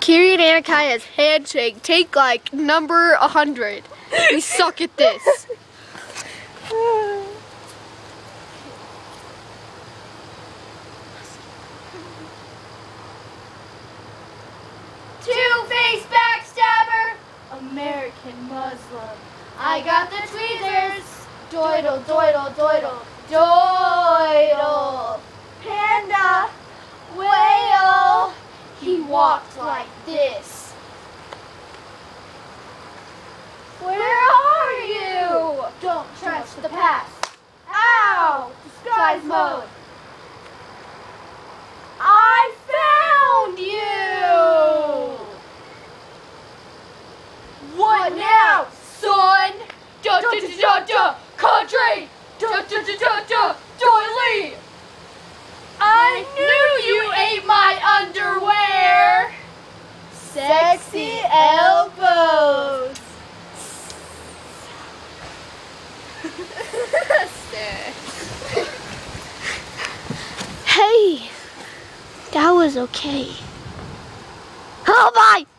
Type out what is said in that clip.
Kiri and Anakaya's handshake. Take like number 100. We suck at this. Two-faced backstabber, American Muslim. I got the tweezers. Doidle, doidle, doidle, doidle. Panda, whale. He walked like this. Where are you? Don't trust the past. Ow! Disguise mode. I found you! What now, son? Da da da da da, country! Da da da da da, doily! I knew you ate my underwear! Sexy elbows! Hey, that was okay. Oh my!